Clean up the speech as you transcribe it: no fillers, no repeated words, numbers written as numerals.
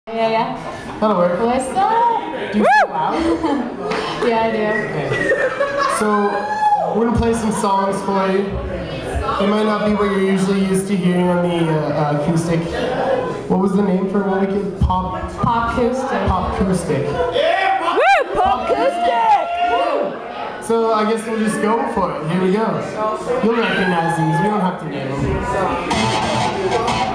Yeah. That'll work. What's up? Do you feel loud? Yeah, I do. Okay. So, we're gonna play some songs for you. It might not be what you're usually used to hearing on the acoustic. What was the name for what we could pop? Pop-acoustic. Pop-acoustic. Woo! Pop-acoustic! So I guess we'll just go for it. Here we go. You'll recognize these. We don't have to name them.